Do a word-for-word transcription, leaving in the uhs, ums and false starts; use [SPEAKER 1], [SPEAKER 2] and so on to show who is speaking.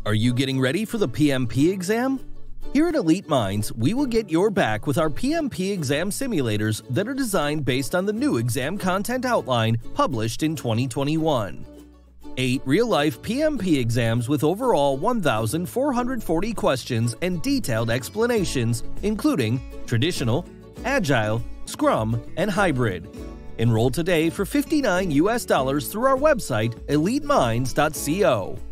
[SPEAKER 1] Are you getting ready for the P M P exam? Here at Elite Minds, we will get your back with our P M P exam simulators that are designed based on the new exam content outline published in twenty twenty-one. Eight real-life P M P exams with overall one thousand four hundred forty questions and detailed explanations, including Traditional, Agile, Scrum, and Hybrid. Enroll today for fifty-nine U S dollars through our website, elite minds dot co.